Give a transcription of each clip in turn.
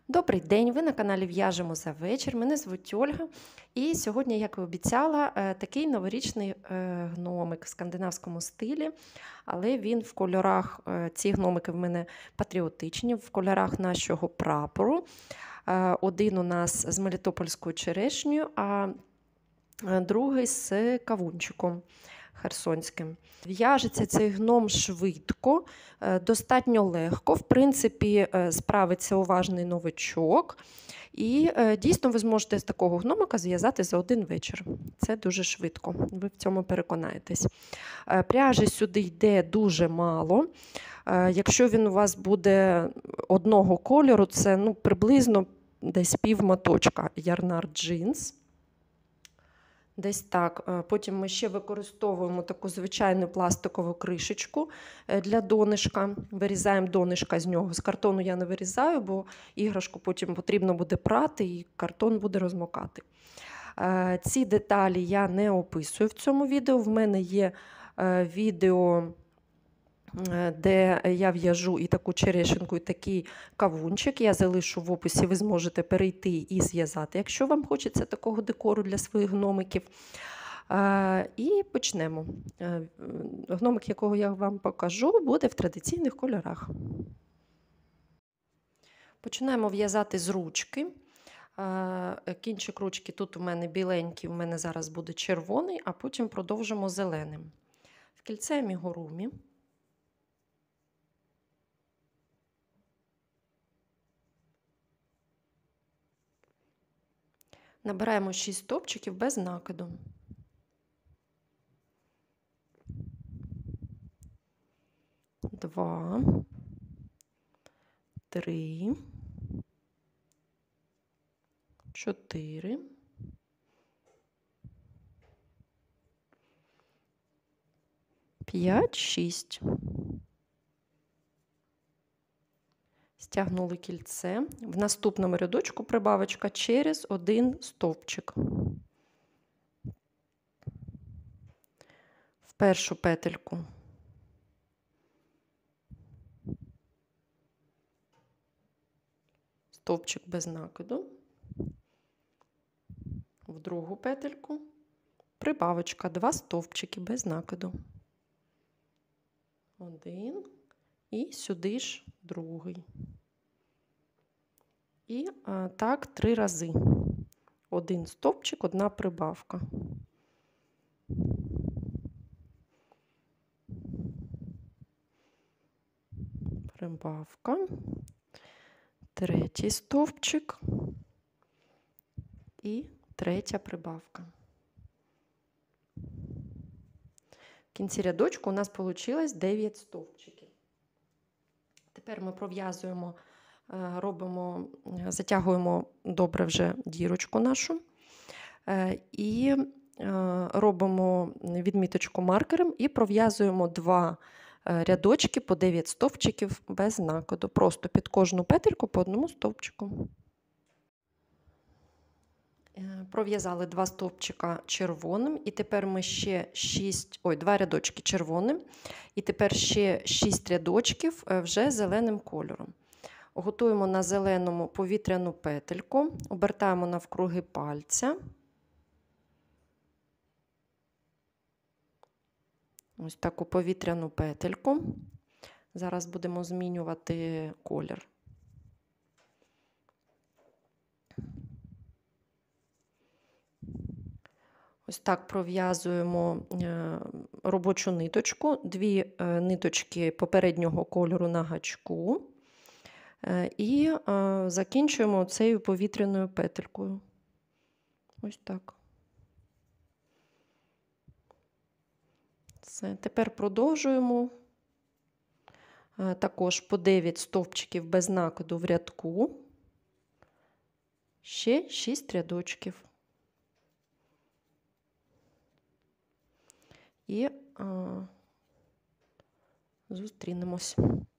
Добрий день, ви на каналі В'яжемо за вечір. Мене звуть Ольга. І сьогодні, як і обіцяла, такий новорічний гномик в скандинавському стилі. Але він в кольорах, ці гномики в мене патріотичні, в кольорах нашого прапору. Один у нас з мелітопольською черешнею, а другий з кавунчиком херсонським. В'яжеться цей гном швидко, достатньо легко. В принципі, справиться уважний новичок. І дійсно ви зможете з такого гномика зв'язати за один вечір. Це дуже швидко, ви в цьому переконаєтесь. Пряжі сюди йде дуже мало. Якщо він у вас буде одного кольору, це приблизно десь пів моточка Yarnard Jeans. Десь так. Потім ми ще використовуємо таку звичайну пластикову кришечку для донишка. Вирізаємо донишка з нього. З картону я не вирізаю, бо іграшку потім потрібно буде прати і картон буде розмокати. Ці деталі я не описую в цьому відео. В мене є відео, де я в'яжу і таку черешенку, і такий кавунчик. Я залишу в описі, ви зможете перейти і зв'язати, якщо вам хочеться такого декору для своїх гномиків. І почнемо. Гномик, якого я вам покажу, буде в традиційних кольорах. Починаємо в'язати з ручки. Кінчик ручки тут у мене біленький, у мене зараз буде червоний, а потім продовжимо зеленим. В кільце амігурумі. Набираємо 6 стовпчиків без накиду. Два, 3, 4, 5, 6. Стягнули кільце. В наступному рядочку прибавочка через один стовпчик. В першу петельку стовпчик без накиду. В другу петельку прибавочка, 2 стовпчики без накиду. Один і сюди ж другий. І так 3 рази. Один стовпчик, одна прибавка. Прибавка. Третій стовпчик. І третя прибавка. В кінці рядочку у нас вийшло 9 стовпчиків. Тепер ми пров'язуємо, затягуємо добре вже дірочку нашу і робимо відміточку маркером і пров'язуємо 2 рядочки по 9 стовпчиків без накиду. Просто під кожну петельку по одному стовпчику. Пров'язали 2 стовпчика червоним, і тепер ми ще 2 рядочки червоним, і тепер ще 6 рядочків вже зеленим кольором. Готуємо на зеленому повітряну петельку, обертаємо навкруги пальця. Ось таку повітряну петельку. Зараз будемо змінювати колір. Ось так пров'язуємо робочу ниточку, 2 ниточки попереднього кольору на гачку і закінчуємо цією повітряною петелькою. Ось так. Все. Тепер продовжуємо також по 9 стовпчиків без накиду в рядку, ще 6 рядочків. І зустрінемось.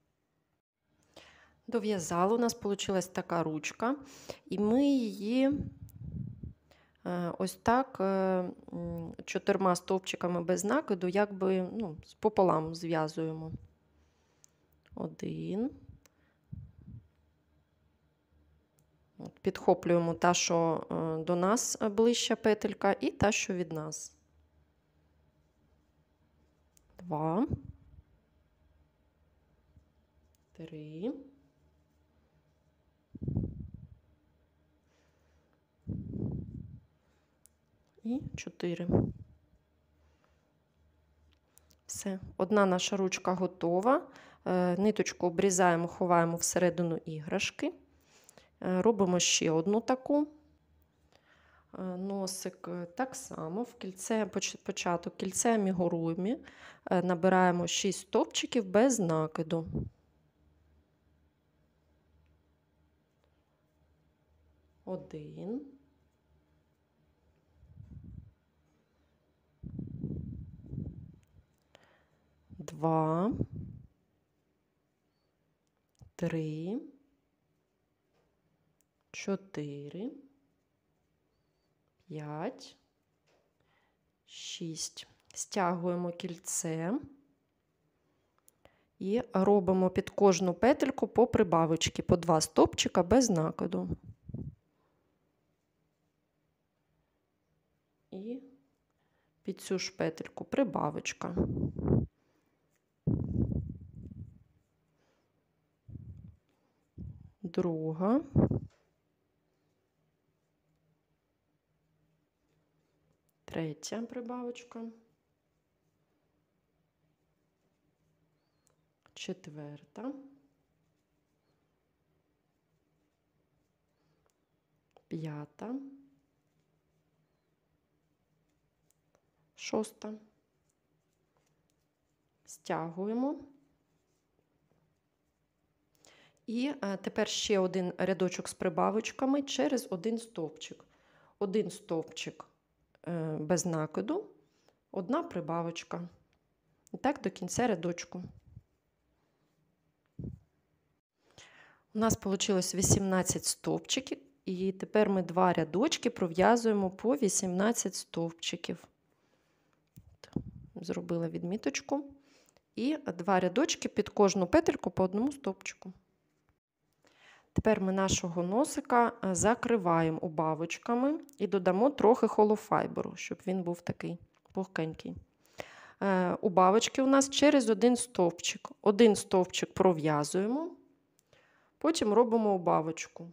Дов'язали, у нас вийшла така ручка, і ми її ось так 4 стовпчиками без накиду, якби пополам зв'язуємо. 1, Підхоплюємо та, що до нас ближча петелька, і та, що від нас. 2, 3, і 4. Все, одна наша ручка готова. Ниточку обрізаємо, ховаємо всередину іграшки. Робимо ще одну таку. Носик так само, в кільце, початок кільце амігурумі. Набираємо 6 стовпчиків без накиду. 1, 2, 3, 4, 5, 6. Стягуємо кільце і робимо під кожну петельку по прибавочці, по 2 стовпчика без накиду. І під цю ж петельку прибавочка. Друга. Третя прибавочка. Четверта. П'ята. Шоста. Стягуємо. І тепер ще один рядочок з прибавочками через один стовпчик. Один стовпчик без накиду, одна прибавочка. І так до кінця рядочку. У нас вийшло 18 стовпчиків, і тепер ми 2 рядочки пров'язуємо по 18 стовпчиків. Зробила відміточку. І 2 рядочки під кожну петельку по одному стовпчику. Тепер ми нашого носика закриваємо убавочками і додамо трохи холофайберу, щоб він був такий пухкенький. Убавочки у нас через один стовпчик. Один стовпчик пров'язуємо, потім робимо убавочку.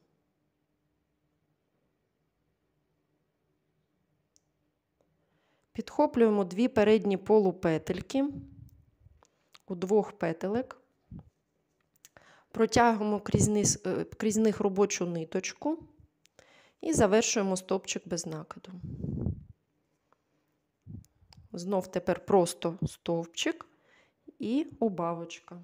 Підхоплюємо 2 передні полупетельки у 2 петелек. Протягуємо крізь них робочу ниточку і завершуємо стовпчик без накиду. Знов тепер просто стовпчик і убавочка.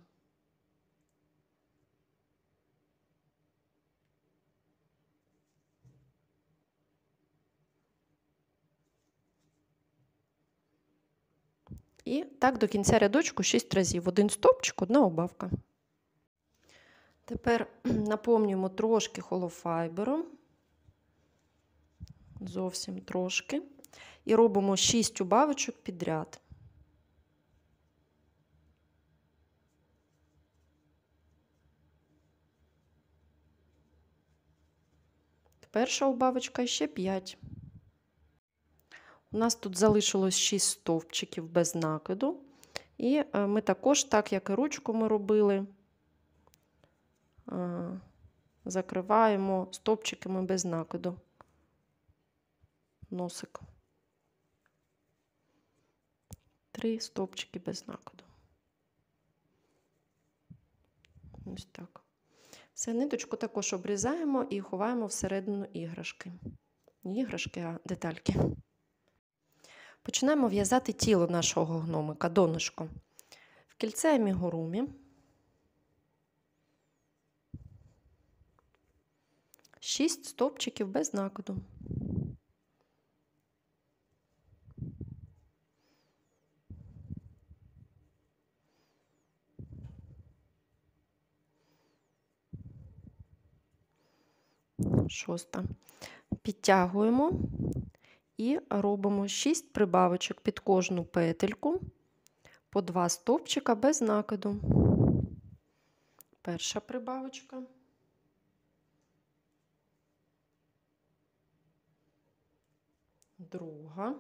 І так до кінця рядочку 6 разів. Один стовпчик, одна убавка. Тепер наповнюємо трошки холофайбером, зовсім трошки, і робимо 6 убавочок підряд. Перша убавочка і ще 5. У нас тут залишилось 6 стовпчиків без накиду, і ми також, так як і ручку ми робили, закриваємо стовпчиками без накиду носик. 3 стовпчики без накиду. Ось так. Все, ниточку також обрізаємо і ховаємо всередину іграшки. Не іграшки, а детальки. Починаємо в'язати тіло нашого гномика, донышко. В кільце амігурумі 6 стовпчиків без накиду. Шоста. Підтягуємо і робимо 6 прибавочок під кожну петельку по 2 стовпчика без накиду. Перша прибавочка. друга,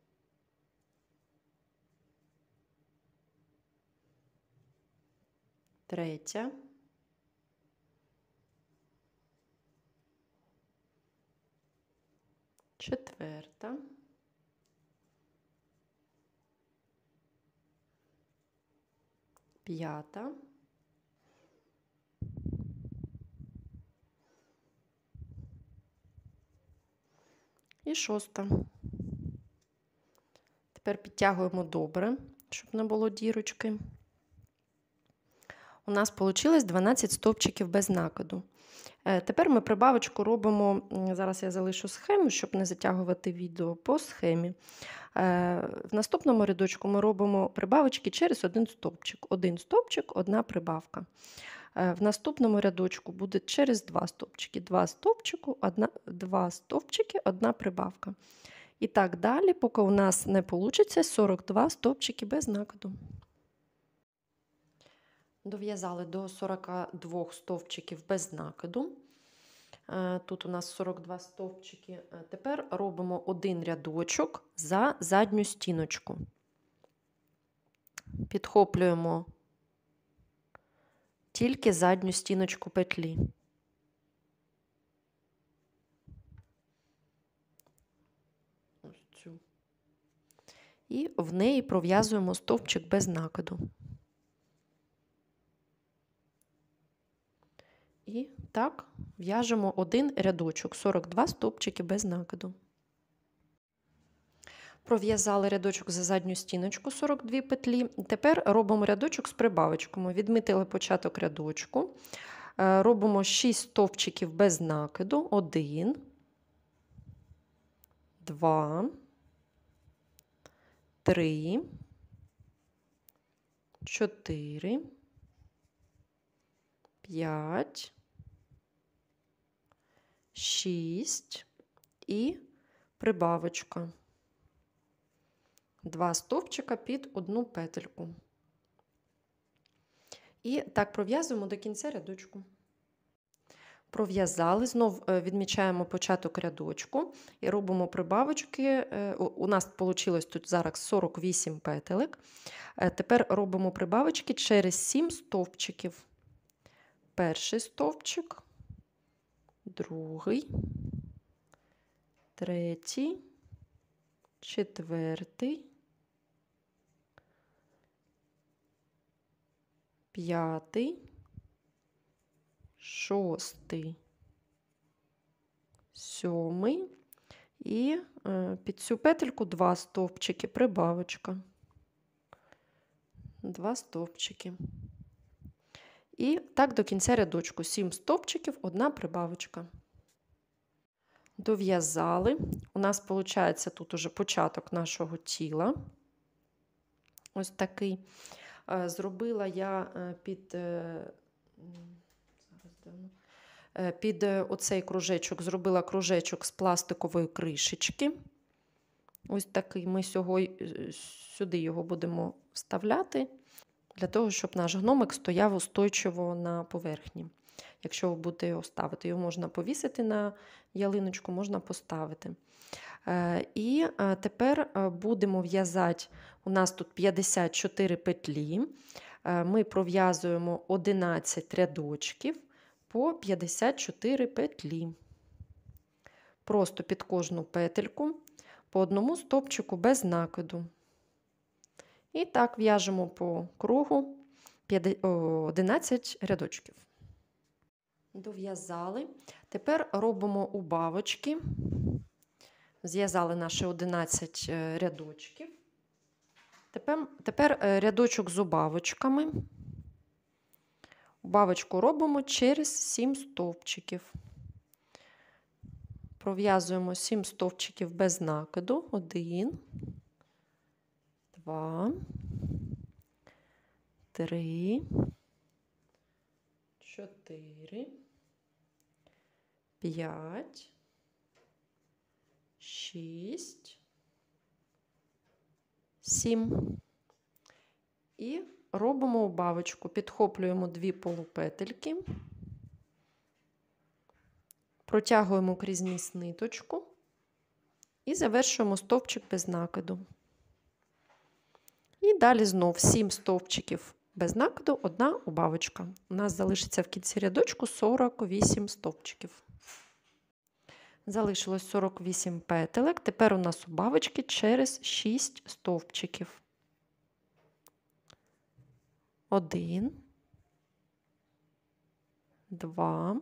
третя, четверта, п'ята, і шоста. Тепер підтягуємо добре, щоб не було дірочки. У нас вийшло 12 стовпчиків без накиду. Тепер ми прибавочку робимо, зараз я залишу схему, щоб не затягувати відео, по схемі. В наступному рядочку ми робимо прибавочки через один стовпчик. Один стовпчик, одна прибавка. В наступному рядочку буде через два стовпчики. Два стовпчики, одна прибавка. І так далі, поки у нас не вийде 42 стовпчики без накиду. Дов'язали до 42 стовпчиків без накиду. Тут у нас 42 стовпчики. Тепер робимо один рядочок за задню стіночку. Підхоплюємо тільки задню стіночку петлі. Ось цю. І в неї пров'язуємо стовпчик без накиду. І так в'яжемо один рядочок, 42 стовпчики без накиду. Пров'язали рядочок за задню стіночку, 42 петлі. Тепер робимо рядочок з прибавочками. Відмітили початок рядочку. Робимо 6 стовпчиків без накиду. 1, 2, 3, 4, 5, 6 і прибавочка. 2 стовпчика під одну петельку. І так пров'язуємо до кінця рядочку. Пров'язали, знов відмічаємо початок рядочку і робимо прибавочки. У нас вийшло тут зараз 48 петелек. Тепер робимо прибавочки через 7 стовпчиків. Перший стовпчик, другий, третій, четвертий, п'ятий, шостий, сьомий і під цю петельку 2 стовпчики, прибавочка. 2 стовпчики. І так до кінця рядочку 7 стовпчиків, одна прибавочка. Дов'язали. У нас виходить тут уже початок нашого тіла. Ось такий. Зробила я під оцей кружечок, зробила кружечок з пластикової кришечки. Ось такий. Ми сюди його будемо вставляти, для того, щоб наш гномик стояв устойчиво на поверхні. Якщо ви будете його ставити, його можна повісити на ялиночку, можна поставити. І тепер будемо в'язати, у нас тут 54 петлі, ми пров'язуємо 11 рядочків по 54 петлі. Просто під кожну петельку по одному стовпчику без накиду. І так в'яжемо по кругу 11 рядочків. Дов'язали. Тепер робимо убавочки. Зв'язали наші 11 рядочків. Тепер рядочок з убавочками. Убавочку робимо через 7 стовпчиків. Пров'язуємо 7 стовпчиків без накиду. 1, 2, 3, 4, 5, 6, 7. І робимо убавочку. Підхоплюємо 2 полупетельки, протягуємо крізь низ ниточку І завершуємо стовпчик без накиду. І далі знов 7 стовпчиків без накиду, 1 убавочка. У нас залишиться в кінці рядочку 48 стовпчиків. Залишилось 48 петелек. Тепер у нас убавочки через 6 стовпчиків. 1, 2,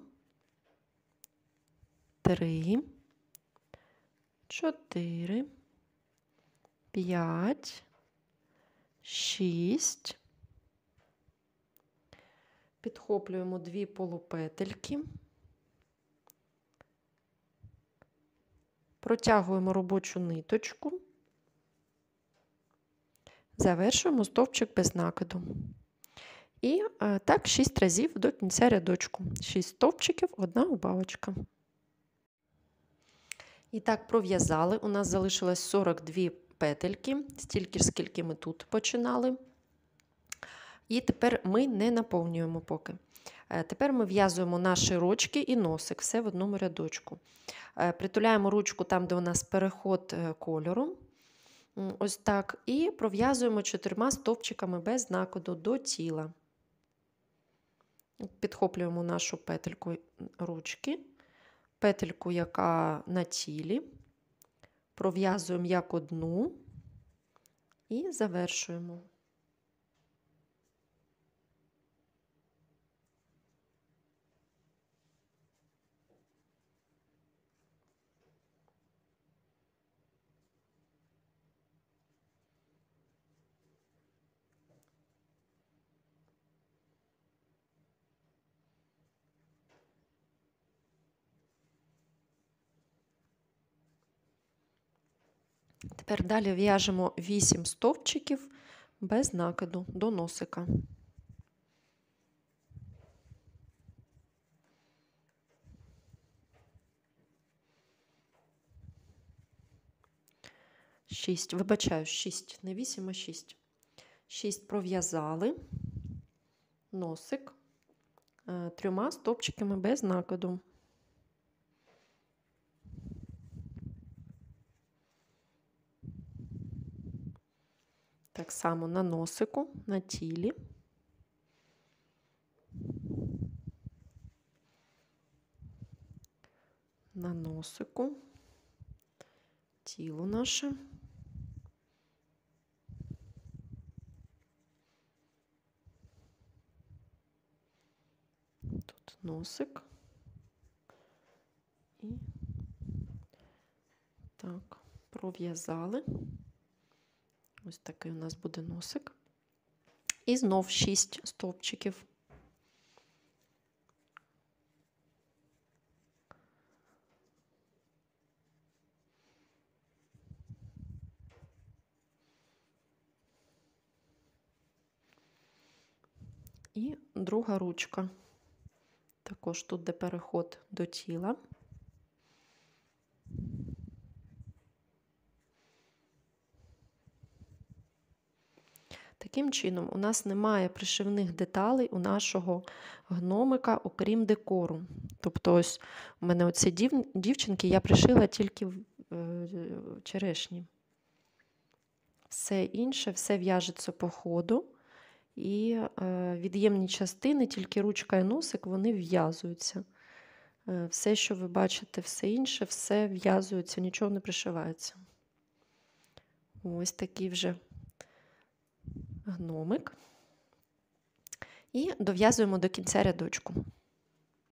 3, 4, 5, 6. Підхоплюємо 2 полупетельки. Протягуємо робочу ниточку. Завершуємо стовпчик без накиду. І так 6 разів до кінця рядочку. 6 стовпчиків, 1 убавочка. І так пров'язали. У нас залишилось 42 петельки, стільки ж, скільки ми тут починали. І тепер ми не наповнюємо поки. Тепер ми в'язуємо наші ручки і носик, все в одному рядочку. Притуляємо ручку там, де у нас переход кольору. Ось так. І пров'язуємо 4 стовпчиками без накиду до тіла. Підхоплюємо нашу петельку ручки, петельку, яка на тілі, пров'язуємо як одну і завершуємо. Тепер далі в'яжемо 8 стовпчиків без накиду до носика. Вибачаю, 6, не 8, а 6. 6 пров'язали носик 3 стовпчиками без накиду. Так само на носику, на тілі. На носику, тіло наше. Тут носик. І так, пров'язали. Ось такий у нас буде носик. І знов 6 стовпчиків. І друга ручка. Також тут, де переход до тіла. Таким чином, у нас немає пришивних деталей у нашого гномика, окрім декору. Тобто, ось у мене оці дівчинки я пришила тільки в черешні. Все інше, все в'яжеться по ходу. І від'ємні частини, тільки ручка і носик, вони в'язуються. Все, що ви бачите, все інше, все в'язується, нічого не пришивається. Ось такий вже гномик. І дов'язуємо до кінця рядочку.